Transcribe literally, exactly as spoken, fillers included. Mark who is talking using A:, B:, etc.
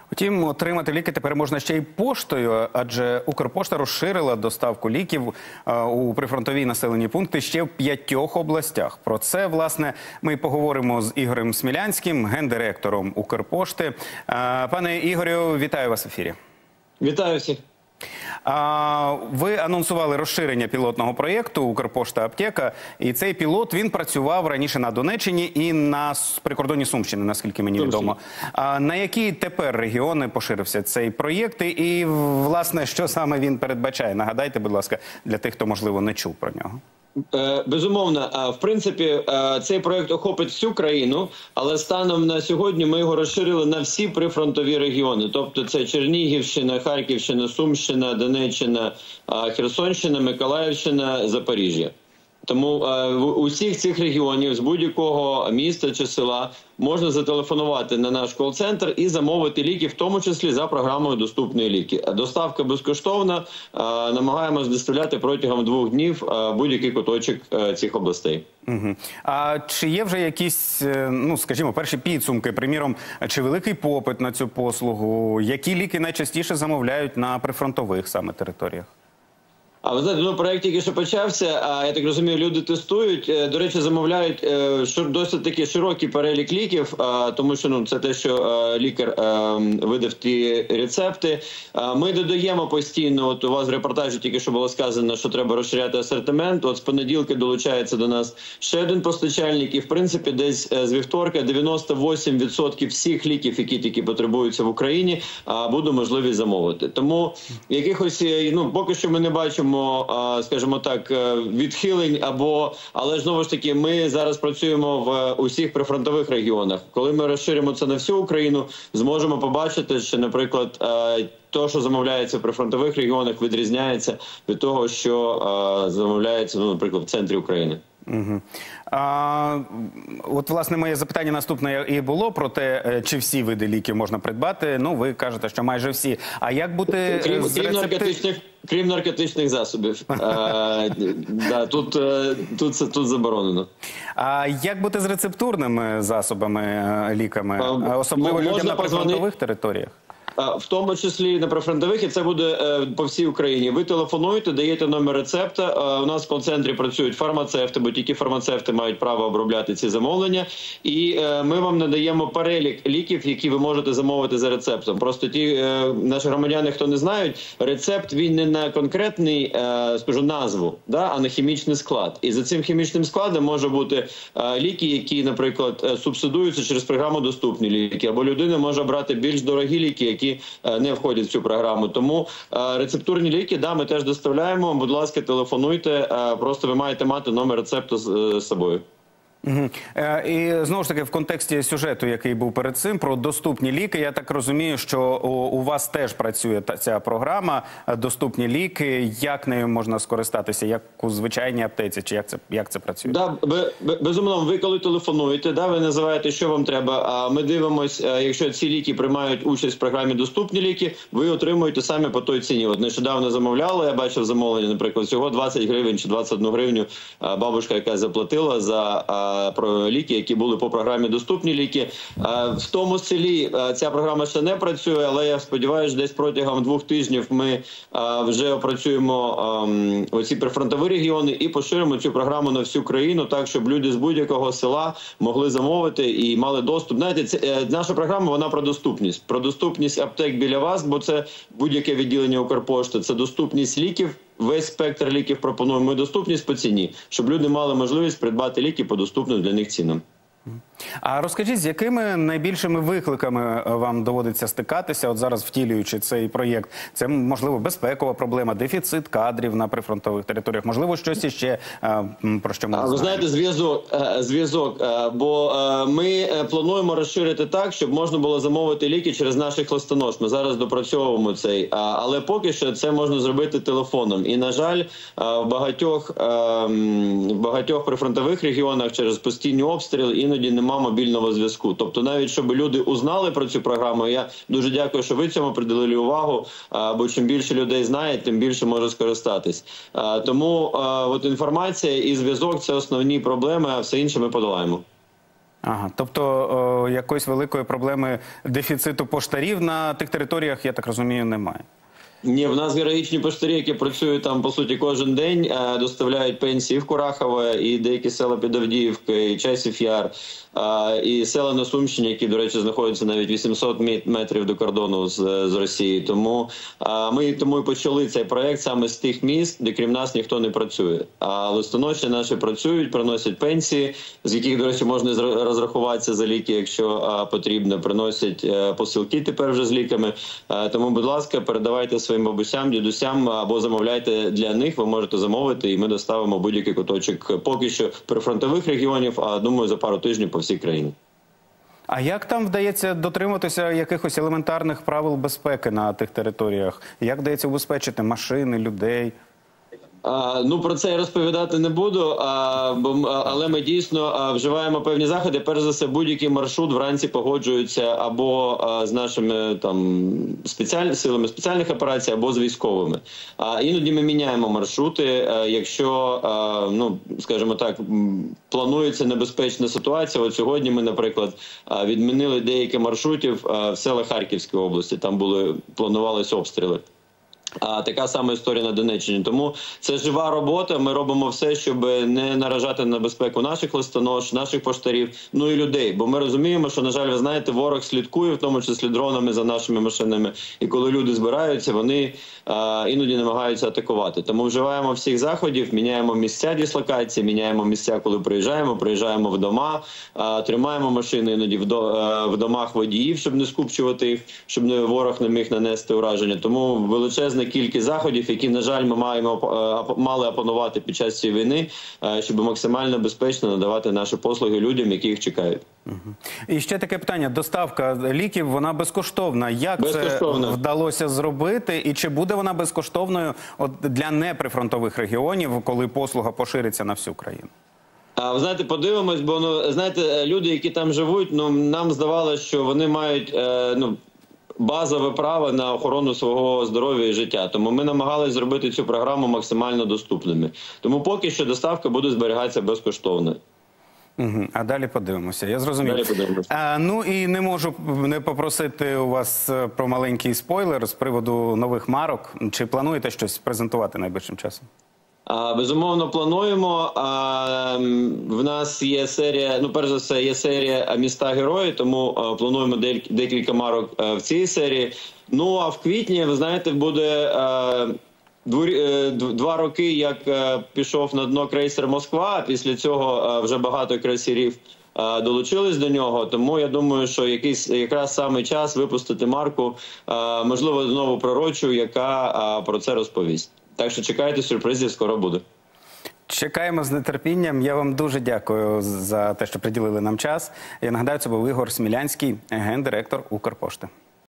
A: Втім, отримати ліки тепер можна ще й поштою, адже Укрпошта розширила доставку ліків у прифронтові населені пункти ще в п'ятьох областях. Про це, власне, ми поговоримо з Ігорем Смілянським, гендиректором Укрпошти. Пане Ігорю, вітаю вас в ефірі.
B: Вітаю всіх.
A: Ви анонсували розширення пілотного проєкту «Укрпошта Аптека», і цей пілот, він працював раніше на Донеччині і на прикордонні Сумщини, наскільки мені відомо. А на які тепер регіони поширився цей проєкт і, власне, що саме він передбачає? Нагадайте, будь ласка, для тих, хто, можливо, не чув про нього.
B: Безумовно, в принципі, цей проєкт охопить всю країну, але станом на сьогодні ми його розширили на всі прифронтові регіони. Тобто це Чернігівщина, Харківщина, Сумщина, Донеччина, Херсонщина, Миколаївщина, Запоріжжя. Тому у всіх цих регіонів з будь-якого міста чи села можна зателефонувати на наш кол-центр і замовити ліки, в тому числі за програмою «Доступні ліки». Доставка безкоштовна, намагаємось доставляти протягом двох днів будь-який куточок цих областей.
A: Угу. А чи є вже якісь, ну, скажімо, перші підсумки, приміром, чи великий попит на цю послугу? Які ліки найчастіше замовляють на прифронтових саме територіях?
B: А ви знаєте, ну, проєкт тільки що почався, а я так розумію, люди тестують. До речі, замовляють досить таки широкий перелік ліків, тому що ну, це те, що лікар видав ті рецепти. Ми додаємо постійно, от у вас в репортажі тільки що було сказано, що треба розширяти асортимент. От з понеділка долучається до нас ще один постачальник, і в принципі десь з вівторка дев'яносто вісім відсотків всіх ліків, які тільки потребуються в Україні, буде можливість замовити. Тому якихось, ну, поки що ми не бачимо, скажімо так, відхилень, або, але знову ж таки, ми зараз працюємо в усіх прифронтових регіонах. Коли ми розширимо це на всю Україну, зможемо побачити, що, наприклад, те, що замовляється в прифронтових регіонах, відрізняється від того, що замовляється, ну, наприклад, в центрі України.
A: Угу. А, от, власне, моє запитання наступне і було про те, чи всі види ліків можна придбати. Ну, ви кажете, що майже всі. А як бути
B: крім,
A: з
B: крім,
A: рецепти...
B: наркотичних, крім наркотичних засобів. а, да, тут, тут, тут заборонено.
A: А як бути з рецептурними засобами, ліками? Особливо людям на прифронтових територіях?
B: В тому числі на прифронтових, і це буде по всій Україні. Ви телефонуєте, даєте номер рецепта. У нас в кол-центрі працюють фармацевти, бо тільки фармацевти мають право обробляти ці замовлення. І ми вам надаємо перелік ліків, які ви можете замовити за рецептом. Просто ті наші громадяни, хто не знають, рецепт він не на конкретний, скажу, назву, да, а на хімічний склад. І за цим хімічним складом може бути ліки, які, наприклад, субсидуються через програму «Доступні ліки», або людина може брати більш дорогі ліки, які не входять в цю програму. Тому рецептурні ліки, да, ми теж доставляємо. Будь ласка, телефонуйте. Просто ви маєте мати номер рецепту з собою.
A: Угу. І знову ж таки в контексті сюжету, який був перед цим, про доступні ліки, я так розумію, що у вас теж працює ця програма «Доступні ліки». Як нею можна скористатися? Як у звичайній аптеці? Чи як це, як це працює?
B: Да, безумовно, ви коли телефонуєте, да, ви називаєте, що вам треба, а ми дивимося, якщо ці ліки приймають участь в програмі «Доступні ліки», ви отримуєте саме по той ціні. От нещодавно замовляли, я бачив замовлення, наприклад, всього двадцять гривень чи двадцять одну гривню бабушка, яка заплатила за про ліки, які були по програмі «Доступні ліки». В тому селі ця програма ще не працює, але я сподіваюся, десь протягом двох тижнів ми вже опрацюємо оці прифронтові регіони і поширимо цю програму на всю країну, так, щоб люди з будь-якого села могли замовити і мали доступ. Знаєте, це, наша програма, вона про доступність. Про доступність аптек біля вас, бо це будь-яке відділення Укрпошти, це доступність ліків. Весь спектр ліків пропонуємо, і доступність по ціні, щоб люди мали можливість придбати ліки по доступним для них цінам.
A: А розкажіть, з якими найбільшими викликами вам доводиться стикатися, от зараз втілюючи цей проєкт? Це, можливо, безпекова проблема, дефіцит кадрів на прифронтових територіях, можливо, щось іще, про що ми не знаємо?
B: Ви знаєте, зв'язок, зв'язок, бо ми плануємо розширити так, щоб можна було замовити ліки через наших листонож. Ми зараз допрацьовуємо цей, але поки що це можна зробити телефоном. І, на жаль, в багатьох, в багатьох прифронтових регіонах через постійні обстріли іноді немає мобільного зв'язку. Тобто навіть, щоб люди узнали про цю програму, я дуже дякую, що ви цьому приділили увагу, бо чим більше людей знає, тим більше може скористатись. Тому от інформація і зв'язок – це основні проблеми, а все інше ми подолаємо.
A: Ага, тобто о, якоїсь великої проблеми дефіциту поштарів на тих територіях, я так розумію, немає.
B: Ні, в нас героїчні поштарі, які працюють там, по суті, кожен день, е, доставляють пенсії в Курахове, і деякі села під Авдіївкою, і Часів Яр, е, і села на Сумщині, які, до речі, знаходяться навіть вісімсот метрів до кордону з, з Росією. Тому е, ми тому і почали цей проект саме з тих міст, де крім нас ніхто не працює. А листоноші наші працюють, приносять пенсії, з яких, до речі, можна розрахуватися за ліки, якщо е, потрібно, приносять е, посилки тепер вже з ліками. Е, тому, будь ласка, передавайте своїм бабусям, дідусям або замовляйте для них, ви можете замовити, і ми доставимо будь-який куточок поки що прифронтових регіонів, а думаю, за пару тижнів по всій країні.
A: А як там вдається дотримуватися якихось елементарних правил безпеки на тих територіях? Як вдається убезпечити машини, людей?
B: А, ну, про це я розповідати не буду, а, бо, але ми дійсно а, вживаємо певні заходи. Перш за все, будь-який маршрут вранці погоджується або а, з нашими там спеціаль... силами спеціальних операцій, або з військовими. А, іноді ми міняємо маршрути, а, якщо, а, ну, скажімо так, планується небезпечна ситуація. От сьогодні ми, наприклад, відмінили деякі маршрутів а, в селах Харківської області. Там були, планувалися обстріли. А така сама історія на Донеччині. Тому це жива робота. Ми робимо все, щоб не наражати на безпеку наших листонош, наших поштарів, ну і людей. Бо ми розуміємо, що, на жаль, ви знаєте, ворог слідкує, в тому числі дронами за нашими машинами. І коли люди збираються, вони а, іноді намагаються атакувати. Тому вживаємо всіх заходів, міняємо місця дислокації, міняємо місця, коли приїжджаємо, приїжджаємо в дома, а, тримаємо машини іноді в, до, а, в домах водіїв, щоб не скупчувати їх, щоб не, ворог не міг нанести ураження. Тому величезна кількість заходів, які, на жаль, ми маємо мали опанувати під час цієї війни, щоб максимально безпечно надавати наші послуги людям, які їх чекають.
A: Угу. І ще таке питання. Доставка ліків, вона безкоштовна. Як
B: безкоштовна.
A: Це вдалося зробити? І чи буде вона безкоштовною от для неприфронтових регіонів, коли послуга пошириться на всю країну?
B: А ви знаєте, подивимось, бо ну знаєте, люди, які там живуть, ну нам здавалося, що вони мають е, ну. базове право на охорону свого здоров'я і життя. Тому ми намагалися зробити цю програму максимально доступними. Тому поки що доставка буде зберігатися безкоштовно.
A: Угу. А далі подивимося. Я зрозумів.
B: Далі подивимося.
A: А, ну і не можу не попросити у вас про маленький спойлер з приводу нових марок. Чи плануєте щось презентувати найближчим часом?
B: А, безумовно, плануємо. А, в нас є серія, ну, перш за все, є серія «Міста-герої», тому а, плануємо декілька марок а, в цій серії. Ну, а в квітні, ви знаєте, буде а, двор, а, два роки, як а, пішов на дно крейсер «Москва», а після цього а, вже багато крейсерів а, долучились до нього. Тому я думаю, що якийсь, якраз саме час випустити марку, а, можливо, знову пророчу, яка а, про це розповість. Так що чекайте сюрпризів, скоро буде.
A: Чекаємо з нетерпінням. Я вам дуже дякую за те, що приділили нам час. Я нагадаю, це був Ігор Смілянський, гендиректор Укрпошти.